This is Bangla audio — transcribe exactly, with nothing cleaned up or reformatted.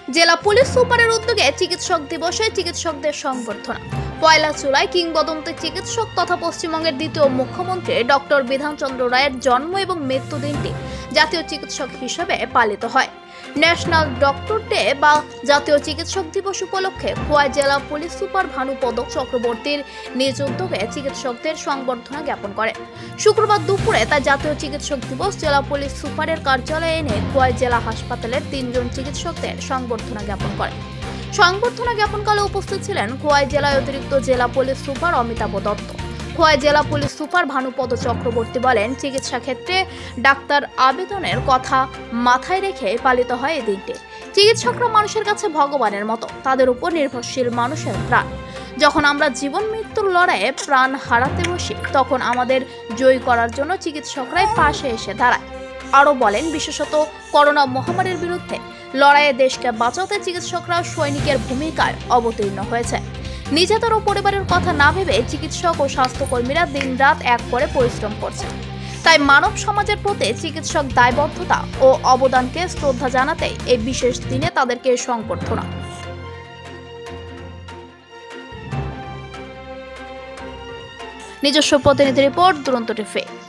জেলা পুলিশ সুপারের উদ্যোগে চিকিৎসক দিবসে চিকিৎসকদের সংবর্ধনা। পয়লা জুলাই কিংবদন্তি চিকিৎসক তথা পশ্চিমবঙ্গের দ্বিতীয় মুখ্যমন্ত্রী ডক্টর বিধানচন্দ্র রায়ের জন্ম এবং মৃত্যু দিনটি জাতীয় চিকিৎসক হিসেবে পালিত হয়। ন্যাশনাল ডক্টর ডে বা জাতীয় চিকিৎসক দিবস উপলক্ষে খোয়াই জেলা পুলিশ সুপার ভানুপদ চক্রবর্তীর নিজ উদ্যোগে চিকিৎসকদের সংবর্ধনা জ্ঞাপন করেন। শুক্রবার দুপুরে তা জাতীয় চিকিৎসক দিবস জেলা পুলিশ সুপারের কার্যালয়ে এনে খোয়াই জেলা হাসপাতালের তিনজন চিকিৎসকদের সংবর্ধনা জ্ঞাপন করেন। সংবর্ধনা জ্ঞাপনকালে উপস্থিত ছিলেন খোয়াই জেলায় অতিরিক্ত জেলা পুলিশ সুপার অমিতাভ দত্ত। খোয়াই জেলা পুলিশ সুপার ভানুপদ চক্রবর্তী বলেন, চিকিৎসা ক্ষেত্রে ডাক্তার আবেদনের কথা মাথায় রেখে পালিত হয় এই দিনটি। চিকিৎসকরা মানুষের কাছে ভগবানের মতো, তাদের উপর নির্ভরশীল মানুষের প্রাণ। যখন আমরা জীবন মৃত্যুর লড়াইয়ে প্রাণ হারাতে বসি, তখন আমাদের জয়ী করার জন্য চিকিৎসকরাই পাশে এসে দাঁড়ায়। আরও বলেন, বিশেষত করোনা মহামারীর বিরুদ্ধে লড়াইয়ে দেশকে বাঁচাতে চিকিৎসকরা সৈনিকের ভূমিকায় অবতীর্ণ হয়েছে। নিজেদের ও পরিবারের কথা না ভেবে চিকিৎসক ও স্বাস্থ্যকর্মীরা দিনরাত এক করে পরিশ্রম করছেন। তাই মানব সমাজের প্রতি চিকিৎসক দায়বদ্ধতা ও অবদানকে শ্রদ্ধা জানাতে এই বিশেষ দিনে তাদেরকে সংবর্ধনা। নিজস্ব প্রতিনিধি রিপোর্ট, দুরন্ত টিভি।